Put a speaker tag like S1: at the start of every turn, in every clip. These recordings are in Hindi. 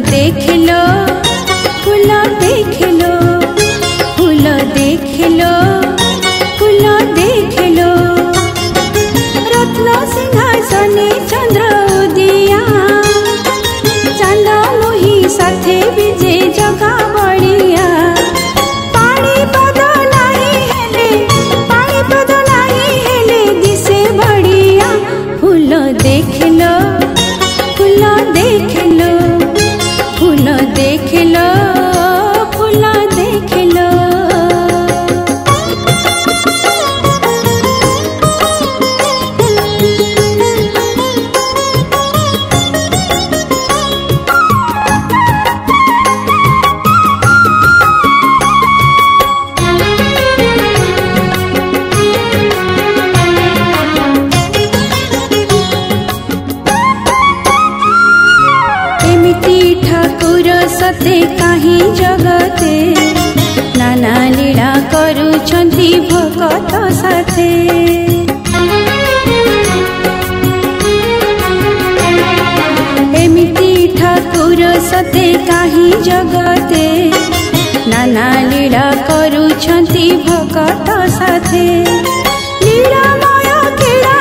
S1: देख लो फूल देख लो फूल देख लो फूल देख लो रत्न सिंहासने चंद्र उदिया चांद मोही साथे विजे जगा बड़िया पानी पद नहीं हेले दिसे बड़िया फूल देख लो फूल देख लो फूल देख लो फूल देख लो। ठाकुर सते काही जगते नाना लीला करुछंती भगत साथे एमिति ठाकुर सते काही जगते नाना लीला करुछंती भगत साथे लीलामय खेला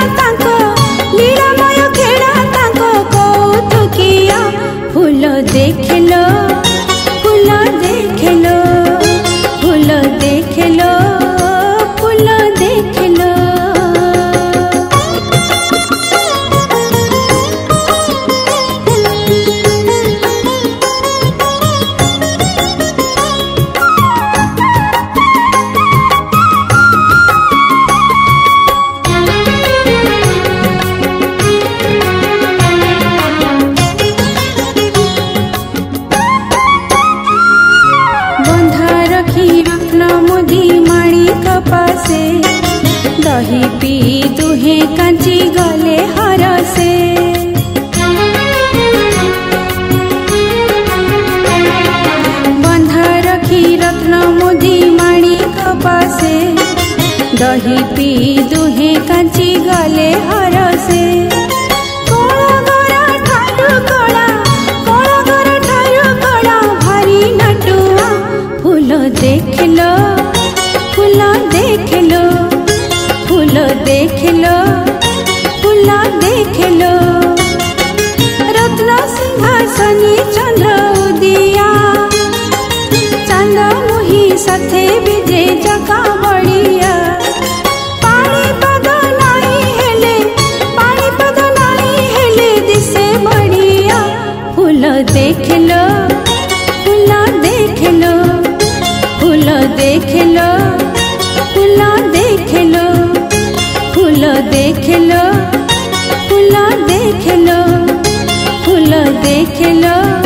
S1: कौतुकिया फूल देख लो फूल देख लो फूल देख लो फूल देख लो। दही पी दुहे कांची गले हरसे बंधा रखी रत्न मोदी माणी कपासे दही पी दुहे कांची गले हरसे भारी नटुआ फूल देख लो फूल देख लो फूल देख लो फूल देख लो रत्न सिंहासनी चंद्र उदिया चांद मोही साथे विजे जगा बड़िया पानी पद नहीं हेले दिसे बड़िया फूल देख लो फूल देख लो फूल देख लो फूल देख लो फूल देख लो फूल देख लो फूल देख लो।